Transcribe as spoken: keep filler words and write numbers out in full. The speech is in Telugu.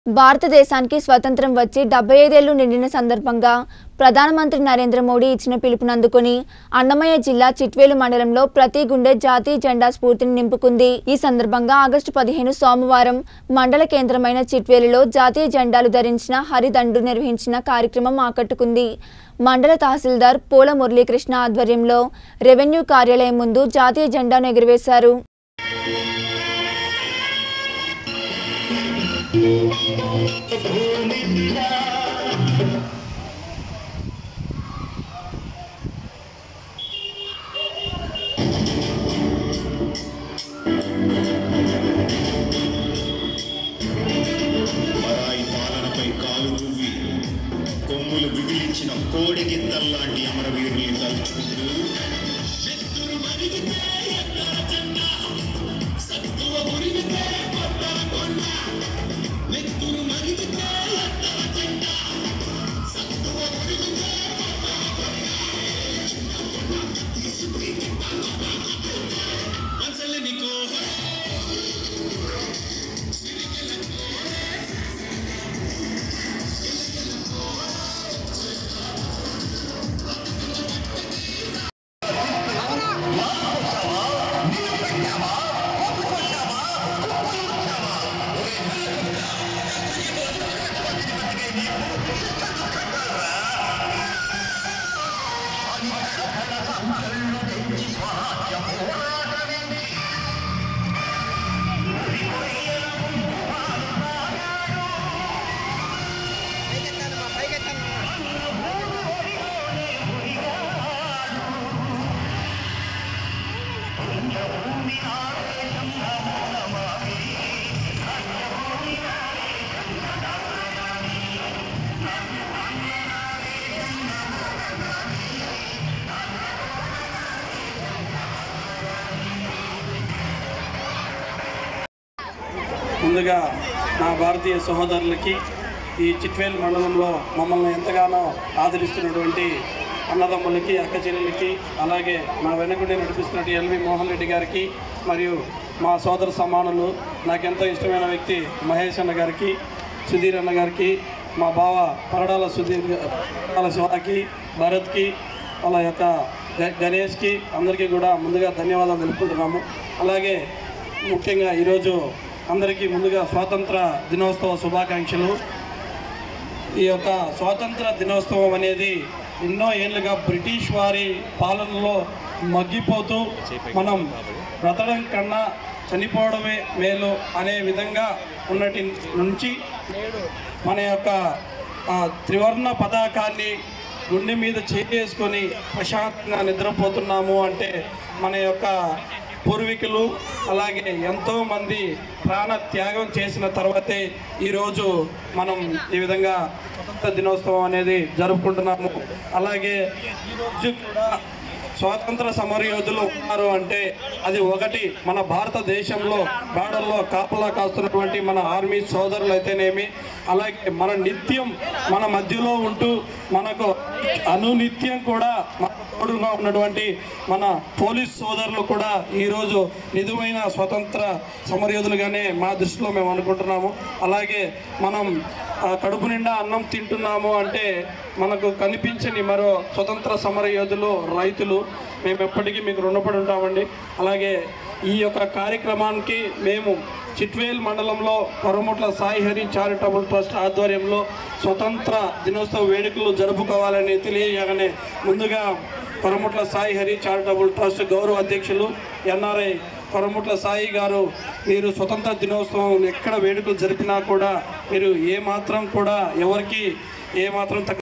భారతదేశానికి స్వతంత్రం వచ్చి డెబ్బై ఐదు ఏళ్లు నిండిన సందర్భంగా ప్రధానమంత్రి నరేంద్ర మోడీ ఇచ్చిన పిలుపును అందుకొని అన్నమయ్య జిల్లా చిట్వేలు మండలంలో ప్రతి గుండె జాతీయ జెండా స్ఫూర్తిని నింపుకుంది। ఈ సందర్భంగా ఆగస్టు పదిహేను సోమవారం మండల కేంద్రమైన చిట్వేలులో జాతీయ జెండాలు ధరించిన హరిదండు నిర్వహించిన కార్యక్రమం ఆకట్టుకుంది। మండల తహసీల్దార్ పూల మురళీకృష్ణ ఆధ్వర్యంలో రెవెన్యూ కార్యాలయం ముందు జాతీయ జెండాను ఎగురవేశారు। కొమ్ములు విదిలించిన కోడి గిత్తల్లాంటి అమరవీరుల్ని తలుచుకుంటూ ముందుగా నా భారతీయ సహోదరులకి ఈ చిట్వేలు మండలంలో మమ్మల్ని ఎంతగానో ఆదరిస్తున్నటువంటి అన్నదమ్ములకి అక్క చెల్లెలకి అలాగే మా వెనుకుండి నడిపిస్తున్నట్టు ఎల్వి మోహన్ రెడ్డి గారికి మరియు మా సోదర సమానులు నాకెంతో ఇష్టమైన వ్యక్తి మహేష్ అన్న గారికి సుధీర్ అన్న గారికి మా బావ పరడాల సుధీర్ పరడాల శివాకి భరత్కి వాళ్ళ యొక్క గణేష్కి అందరికీ కూడా ముందుగా ధన్యవాదాలు తెలుపుకుంటున్నాము। అలాగే ముఖ్యంగా ఈరోజు అందరికీ ముందుగా స్వాతంత్ర దినోత్సవ శుభాకాంక్షలు। ఈ యొక్క స్వాతంత్ర దినోత్సవం అనేది ఎన్నో ఏళ్ళుగా బ్రిటిష్ వారి పాలనలో మగ్గిపోతూ మనం బ్రతకడం కన్నా చనిపోవడమే మేలు అనే విధంగా ఉన్నటి నుంచి మన యొక్క త్రివర్ణ పతాకాన్ని గుండె మీద చేసుకొని ప్రశాంతంగా నిద్రపోతున్నాము అంటే మన యొక్క పూర్వీకులు అలాగే ఎంతోమంది ప్రాణ త్యాగం చేసిన తర్వాతే ఈరోజు మనం ఈ విధంగా స్వాతంత్ర దినోత్సవం అనేది జరుపుకుంటున్నాము। అలాగే ఈరోజు కూడా స్వాతంత్ర సమరయోధులు ఉన్నారు అంటే అది ఒకటి మన భారతదేశంలో బార్డర్లో కాపలా కాస్తున్నటువంటి మన ఆర్మీ సోదరులు అయితేనేమి అలాగే మన నిత్యం మన మధ్యలో ఉంటూ మనకు అనునిత్యం కూడా మన తోడుగా ఉన్నటువంటి మన పోలీస్ సోదరులు కూడా ఈరోజు నిజమైన స్వతంత్ర సమరయోధులుగానే మా దృష్టిలో మేము అనుకుంటున్నాము। అలాగే మనం కడుపు నిండా అన్నం తింటున్నాము అంటే మనకు కనిపించని మరో స్వతంత్ర సమరయోధులు రైతులు, మేము ఎప్పటికీ మీకు రుణపడి ఉంటామండి। అలాగే ఈ యొక్క కార్యక్రమానికి మేము చిట్వేల్ మండలంలో కొరముట్ల సాయి హరి చారిటబుల్ ట్రస్ట్ ఆధ్వర్యంలో స్వతంత్ర దినోత్సవ వేడుకలు జరుపుకోవాలని తెలియగానే ముందుగా కొరముట్ల సాయి హరి చారిటబుల్ ట్రస్ట్ గౌరవ అధ్యక్షులు ఎన్ఆర్ఐ కొరముట్ల సాయి గారు, మీరు స్వతంత్ర దినోత్సవం ఎక్కడ వేడుకలు జరిపినా కూడా మీరు ఏ మాత్రం కూడా ఎవరికి ఏ మాత్రం